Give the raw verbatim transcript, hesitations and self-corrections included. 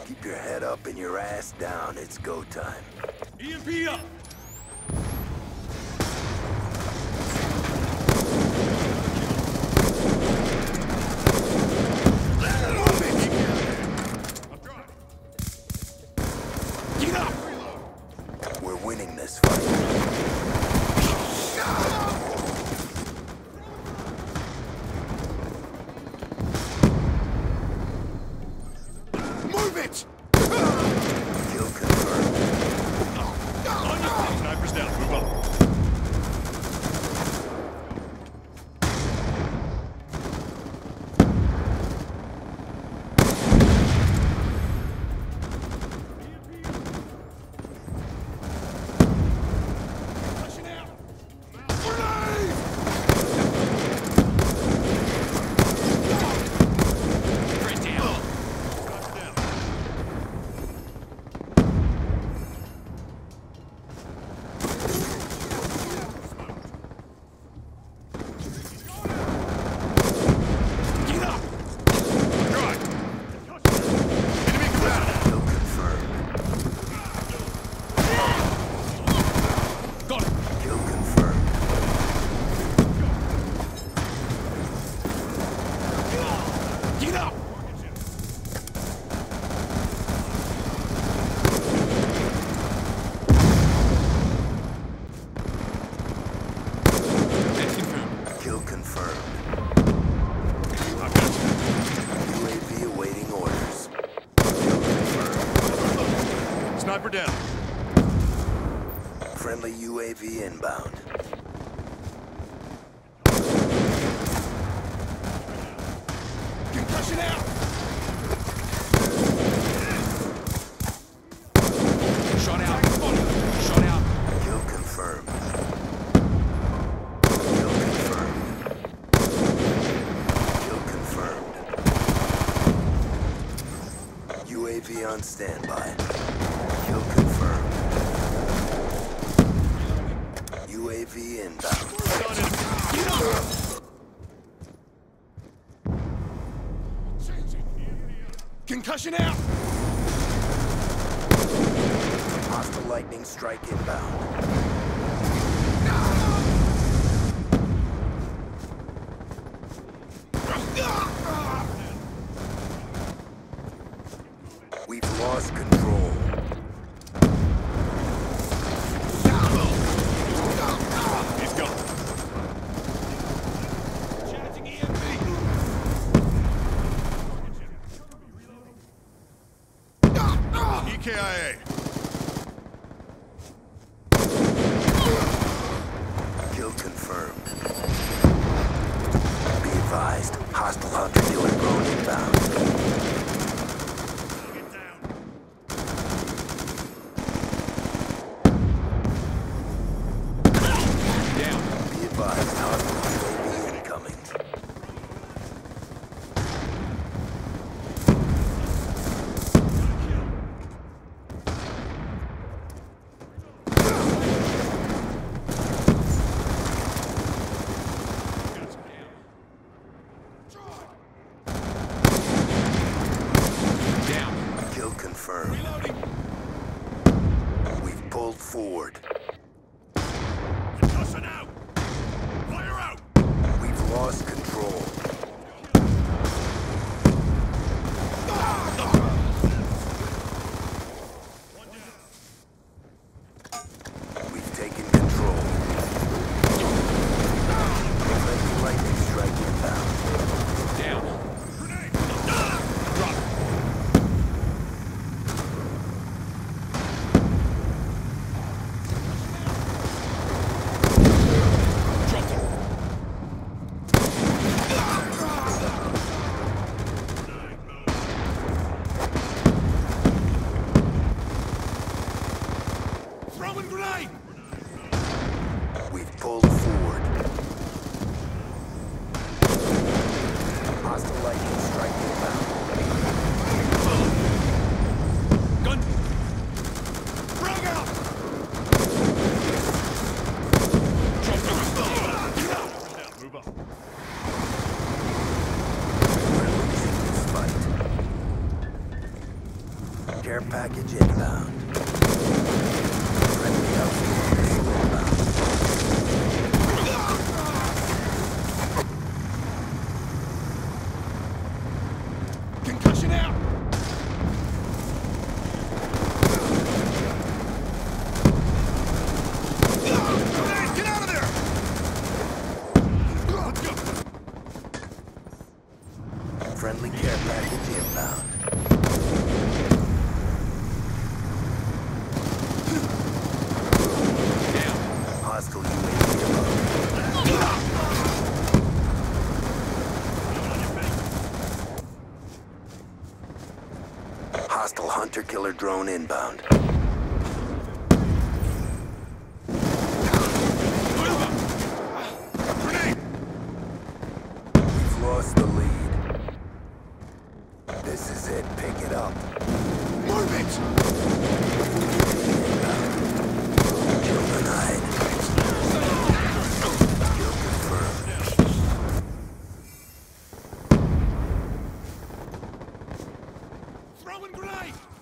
Keep your head up and your ass down. It's go time. E M P up! Get up! We're winning this fight. Move it! Kill confirmed. On your feet. Snipers down. Move up. Sniper down. Friendly U A V inbound. Concussion out! Shot out. Shot out. Kill confirmed. Kill confirmed. Kill confirmed. U A V on standby. Kill confirmed. U A V inbound. Concussion out! Hostile lightning strike inbound. We've lost control. He's gone. E K I A. Kill confirmed. Be advised, hostile hunter killer drone inbound. Be advised, hostile U A V incoming. Kill confirmed. Reloading. We've pulled forward. Concussion out. Fire out. We've lost control. We've taken control. Friendly lightning strike inbound. Down. Grenade. Drop. Throwing grenade! We've pulled forward. Hostile lightning strike inbound. Gun! Frag out! Get out! Move up. We're losing this fight. Care package inbound. Friendly outfield missile inbound. Concussion out! Grenade, get out of there! Let's go! Friendly care package inbound. Hostile U A V above. Hostile hunter-killer drone inbound. Grenade! We've lost the lead. This is it. Pick it up. Move it! Kill denied. Kill confirmed. Throwing grenade!